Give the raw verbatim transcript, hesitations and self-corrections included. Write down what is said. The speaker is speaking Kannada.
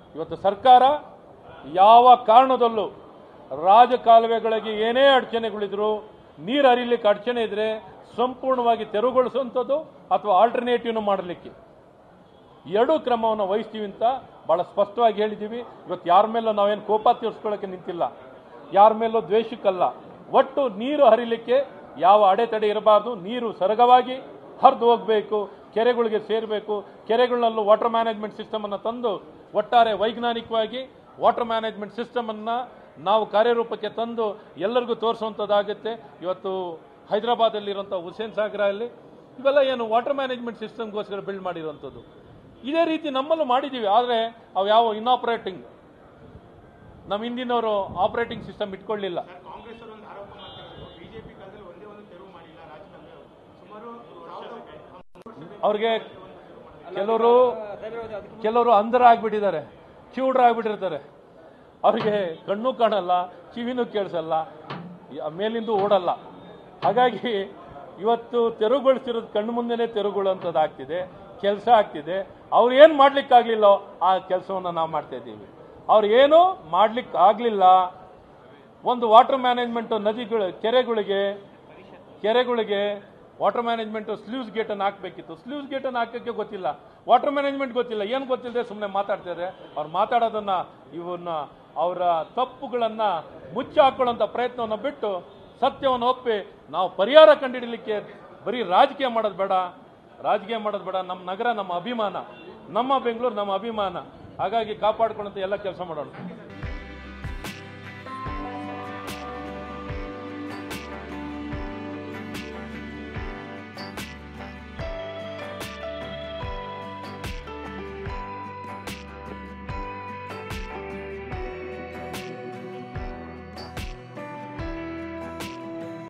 ಇವತ್ತು ಸರ್ಕಾರ ಯಾವ ಕಾರಣದಲ್ಲೂ ರಾಜಕಾಲುವೆಗಳಿಗೆ ಏನೇ ಅಡಚಣೆಗಳಿದ್ರು, ನೀರು ಹರಿಲಿಕ್ಕೆ ಅಡಚಣೆ ಇದ್ರೆ ಸಂಪೂರ್ಣವಾಗಿ ತೆರವುಗೊಳಿಸುವಂಥದ್ದು ಅಥವಾ ಆಲ್ಟರ್ನೇಟಿವ್ನು ಮಾಡಲಿಕ್ಕೆ ಎರಡೂ ಕ್ರಮವನ್ನು ವಹಿಸ್ತೀವಿ ಅಂತ ಭಾಳ ಸ್ಪಷ್ಟವಾಗಿ ಹೇಳಿದ್ದೀವಿ. ಇವತ್ತು ಯಾರ ಮೇಲೂ ನಾವೇನು ಕೋಪ ತೀರಿಸ್ಕೊಳ್ಳೋಕ್ಕೆ ನಿಂತಿಲ್ಲ, ಯಾರ ಮೇಲೂ ದ್ವೇಷಕ್ಕಲ್ಲ. ಒಟ್ಟು ನೀರು ಹರಿಲಿಕ್ಕೆ ಯಾವ ಅಡೆತಡೆ ಇರಬಾರ್ದು, ನೀರು ಸರಗವಾಗಿ ಹರಿದು ಹೋಗಬೇಕು, ಕೆರೆಗಳಿಗೆ ಸೇರಬೇಕು. ಕೆರೆಗಳಲ್ಲೂ ವಾಟರ್ ಮ್ಯಾನೇಜ್ಮೆಂಟ್ ಸಿಸ್ಟಮನ್ನು ತಂದು ಒಟ್ಟಾರೆ ವೈಜ್ಞಾನಿಕವಾಗಿ ವಾಟರ್ ಮ್ಯಾನೇಜ್ಮೆಂಟ್ ಸಿಸ್ಟಮನ್ನು ನಾವು ಕಾರ್ಯರೂಪಕ್ಕೆ ತಂದು ಎಲ್ಲರಿಗೂ ತೋರಿಸುವಂಥದ್ದಾಗುತ್ತೆ. ಇವತ್ತು ಹೈದರಾಬಾದಲ್ಲಿರುವಂಥ ಹುಸೇನ್ ಸಾಗರಲ್ಲಿ ಇವೆಲ್ಲ ಏನು ವಾಟರ್ ಮ್ಯಾನೇಜ್ಮೆಂಟ್ ಸಿಸ್ಟಮ್ಗೋಸ್ಕರ ಬಿಲ್ಡ್ ಮಾಡಿರುವಂಥದ್ದು. ಇದೇ ರೀತಿ ನಮ್ಮಲ್ಲೂ ಮಾಡಿದ್ದೀವಿ. ಆದರೆ ಅವು ಯಾವ ಇನ್ಆಪರೇಟಿಂಗ್ ನಮ್ಮ ಹಿಂದಿನವರು ಆಪರೇಟಿಂಗ್ ಸಿಸ್ಟಮ್ ಇಟ್ಕೊಳ್ಳಿಲ್ಲ. ಅವ್ರಿಗೆ ಕೆಲವರು ಕೆಲವರು ಅಂಧರಾಗ್ಬಿಟ್ಟಿದ್ದಾರೆ, ಕಿವುಡರಾಗ್ಬಿಟ್ಟಿರ್ತಾರೆ. ಅವ್ರಿಗೆ ಕಣ್ಣು ಕಾಣಲ್ಲ, ಕಿವಿನೂ ಕೇಳಿಸಲ್ಲ, ಮೇಲಿಂದ ಓಡಲ್ಲ. ಹಾಗಾಗಿ ಇವತ್ತು ತೆರವುಗೊಳಿಸಿರೋದು ಕಣ್ಣು ಮುಂದೆನೇ ತೆರವುಗೊಳ್ಳುವಂಥದ್ದಾಗ್ತಿದೆ, ಕೆಲಸ ಆಗ್ತಿದೆ. ಅವ್ರು ಏನು ಮಾಡ್ಲಿಕ್ಕಾಗಲಿಲ್ಲೋ ಆ ಕೆಲಸವನ್ನು ನಾವು ಮಾಡ್ತಾ ಇದ್ದೀವಿ. ಅವ್ರು ಏನು ಮಾಡ್ಲಿಕ್ಕೆ ಆಗಲಿಲ್ಲ, ಒಂದು ವಾಟರ್ ಮ್ಯಾನೇಜ್ಮೆಂಟ್ ನದಿಗಳು ಕೆರೆಗಳಿಗೆ ಕೆರೆಗಳಿಗೆ ವಾಟರ್ ಮ್ಯಾನೇಜ್ಮೆಂಟ್ ಸ್ಲೂಸ್ ಗೇಟನ್ನು ಹಾಕಬೇಕಿತ್ತು. ಸ್ಲೂಸ್ ಗೇಟನ್ನು ಹಾಕೋಕ್ಕೆ ಗೊತ್ತಿಲ್ಲ, ವಾಟರ್ ಮ್ಯಾನೇಜ್ಮೆಂಟ್ ಗೊತ್ತಿಲ್ಲ, ಏನು ಗೊತ್ತಿಲ್ಲದೆ ಸುಮ್ಮನೆ ಮಾತಾಡ್ತಿದ್ದಾರೆ. ಅವ್ರು ಮಾತಾಡೋದನ್ನು ಇವನ್ನ ಅವರ ತಪ್ಪುಗಳನ್ನು ಮುಚ್ಚಿ ಹಾಕೊಳ್ಳೋಂಥ ಪ್ರಯತ್ನವನ್ನು ಬಿಟ್ಟು ಸತ್ಯವನ್ನು ಒಪ್ಪಿ ನಾವು ಪರಿಹಾರ ಕಂಡುಹಿಡಲಿಕ್ಕೆ ಬರೀ ರಾಜಕೀಯ ಮಾಡೋದು ಬೇಡ, ರಾಜಕೀಯ ಮಾಡೋದು ಬೇಡ. ನಮ್ಮ ನಗರ ನಮ್ಮ ಅಭಿಮಾನ, ನಮ್ಮ ಬೆಂಗಳೂರು ನಮ್ಮ ಅಭಿಮಾನ. ಹಾಗಾಗಿ ಕಾಪಾಡ್ಕೊಳ್ಳೋಂಥ ಎಲ್ಲ ಕೆಲಸ ಮಾಡೋಣ.